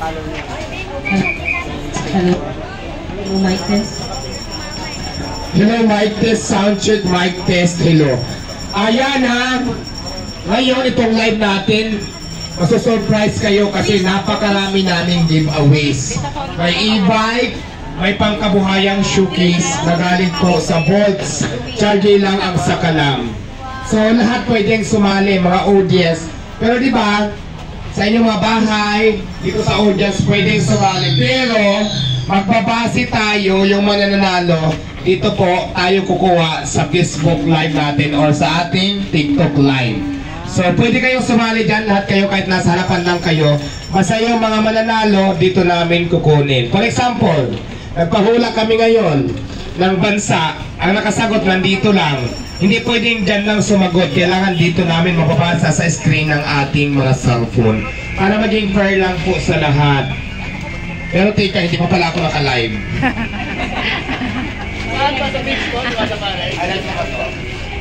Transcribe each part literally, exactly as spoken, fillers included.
Hello. Hello, mic test. Hello, mic test. Sound check, mic test. Hello. Ayan ha. Ngayon, itong live natin, masusurprise kayo kasi napakarami naming giveaways. May e-bike, may pangkabuhayang showcase na galing po sa Volts. Charge lang ang sakalam. So, lahat pwedeng sumali, mga audience. Pero di ba, sa inyong mga bahay, dito sa audience, pwedeng sumali. Pero, magbabase tayo yung mananalo. Dito po, tayo kukuha sa Facebook Live natin or sa ating TikTok Live. So, pwede kayong sumali dyan, lahat kayo, kahit nasa harapan lang kayo. Basta yung mga mananalo, dito namin kukunin. For example, nagpahula kami ngayon ng bansa. Ang nakasagot nandito lang. Hindi pwedeng dyan lang sumagot. Kailangan dito namin mapapasa sa screen ng ating mga cellphone. Para maging fair lang po sa lahat. Pero teka, hindi pa pala ako naka-live. Saan ba sa Facebook? Wala sa pare? Alam mo ba ito?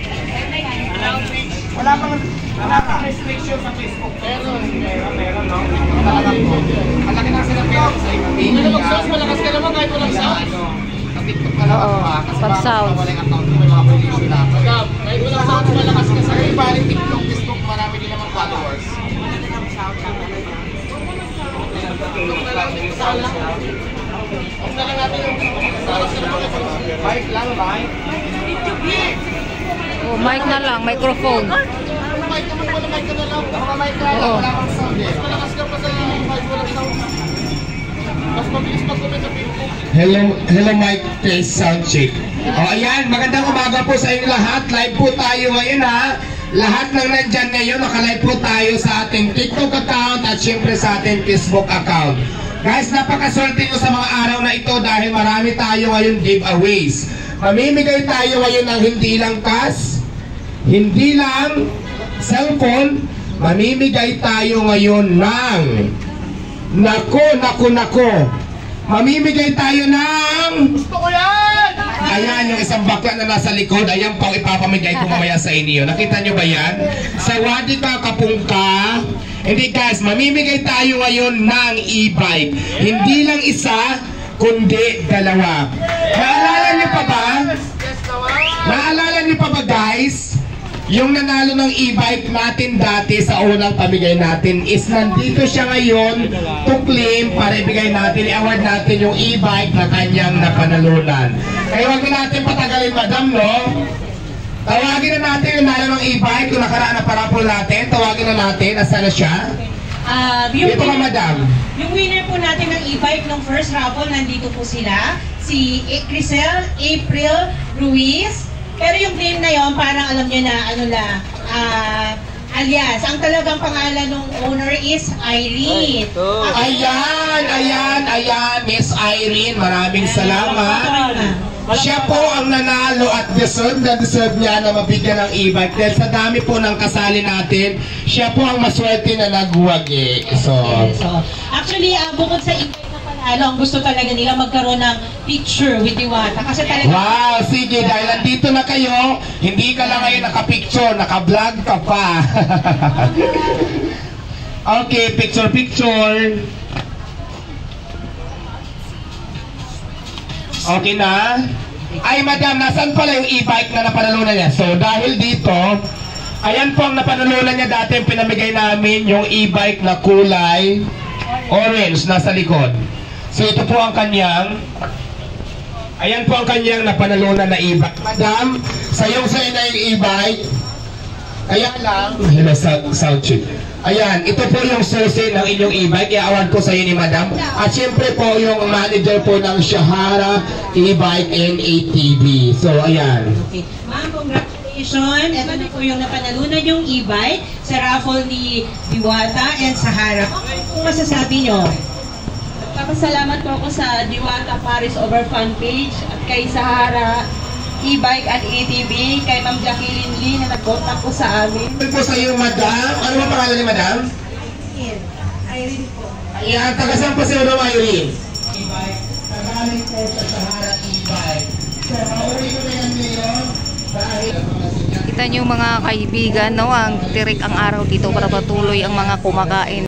Wala pang wala pang restriction sa Facebook. Meron. Meron, meron, no? Malaki na sila pero sa iba. Ano mag-sound? Malakas ka naman kahit walang sound. TikTok ka lang ba? Kasi pag sound. walang account mo, may mga pollution na. Magab, kahit walang sound, malakas ka sa Sa iba rin TikTok, Facebook, marami din naman followers. Huwag na lang natin yung Mic lang, mic. Oh, mic na lang, microphone. mic naman, wala mic ka na lang. Mga mic lang, Oo. wala kang sound eh. Mas malakas ka pa sa mic, walang sound. Mas mabilis mag-comment sa Facebook. Hello, hello mic test sound check. O ayan, magandang umaga po sa inyo lahat. Live po tayo ngayon ha. Lahat ng nandyan ngayon, nakalive po tayo sa ating TikTok account at syempre sa ating Facebook account. Guys, napakaswerte nyo sa mga araw na ito dahil marami tayo ngayon giveaways. Mamimigay tayo ngayon ng hindi lang cash, hindi lang cellphone, mamimigay tayo ngayon ng nako, nako, nako. Mamimigay tayo ng Gusto ko yan! ayan, yung isang bakla na nasa likod, ayan pang ipapamigay ko mamaya sa inyo. Nakita nyo ba yan? Sa wadi ka, kapungka. Hindi guys, mamimigay tayo ngayon ng e-bike. Hindi lang isa, kundi dalawa. Naalala nyo pa ba? Yes naman! Naalala nyo pa ba guys? Yung nanalo ng e-bike natin dati sa unang pamigay natin is nandito siya ngayon to claim para ibigay natin, i-award natin yung e-bike na kanyang napanalunan. Kaya huwag na natin patagalin madam, no? Tawagin na natin yung nanalo ng e-bike, yung nakaraan na parapol natin, tawagin na natin, nasaan na siya? Uh, yung, Dito ka winner, madam. yung winner po natin ng e-bike ng first raffle, nandito po sila. Si Crisel April Ruiz. Pero yung claim na yon, parang alam niyo na, ano na, uh, alias. Ang talagang pangalan ng owner is Irene. Ayan, ayan, ayan, Miss Irene, maraming salamat. Siya po ang nanalo at deserve na deserve niya na mabigyan ng e-bike. Dahil sa dami po ng kasali natin, siya po ang maswerte na nagwagi. So, So, actually, uh, bukod sa e-bike na panalo, ang gusto talaga nila magkaroon ng picture with Diwata. Kasi talaga... wow, sige, dahil nandito na kayo, hindi ka lang ngayon nakapicture, naka-vlog ka pa. Okay, picture, picture. Okay na? Ay, madam, nasan pala yung e-bike na napanalunan niya? So, dahil dito, ayan po ang napanalunan niya dati, yung pinamigay namin, yung e-bike na kulay orange, nasa likod. So, ito po ang kanyang, ayan po ang kanyang napanalunan na e-bike. Madam, sayong sayo na yung e-bike. Kaya lang, hello, sound check. Ayan, ito po yung susi ng inyong e-bike. I-award ko sa iyo ni madam. At syempre po yung manager po ng Shahara E-Bike and A T V. So, ayan. Okay. Ma'am, congratulations. Ito na po yung napanalunan yung e-bike sa raffle ni Diwata and Sahara. Ano po masasabi nyo? Papasalamat po ako sa Diwata Paris Over Fan Page at kay Sahara E-Bike at A T V, kay Ma'am Jacqueline Lee na nag-contact po sa amin. Ito po sa iyo, madam. Ano ba pangalan ni madam? Irene po. Ayan, taga-saan po si madam Irene? E-Bike. Tagaling po sa Sahara E-Bike. So, paborito na yan ngayon dahil... Kita nyo mga kaibigan, no, ang tirik ang araw dito para patuloy ang mga kumakain.